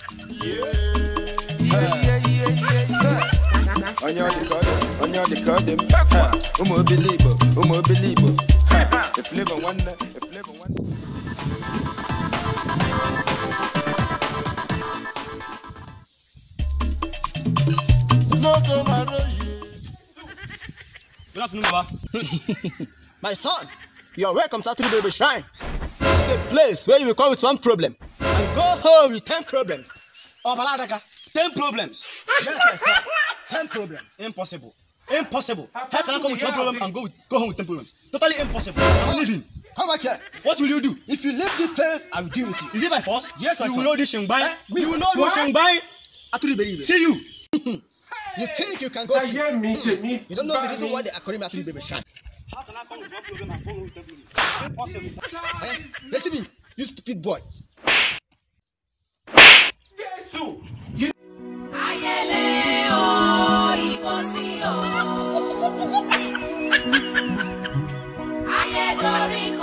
On your code, believe. If live one. Good afternoon, Baba. My son, you are welcome to Aturi Baby Shrine. This is a place where you will come with one problem and go home with 10 problems. Oh, Baladaka, 10 problems. Yes, my son. 10 problems. Impossible. How can I come with 1 problem and go home with 10 problems? Totally impossible. I'm leaving. Come back here. What will you do? If you leave this place, I will deal with you. Is it by force? Yes, my You son. will know this Shengbai. You will know this Shengbai. Aturi Baby. See you. You think you can go free? You don't know the reason why they are calling me Aturi Baby Shrine. How can I come with 1 problem and go home with 10 problems? Impossible. Listen to me, you stupid boy. Ayẹlẹ o, ìbọ̀sí o. Ayẹ̀dọ̀rí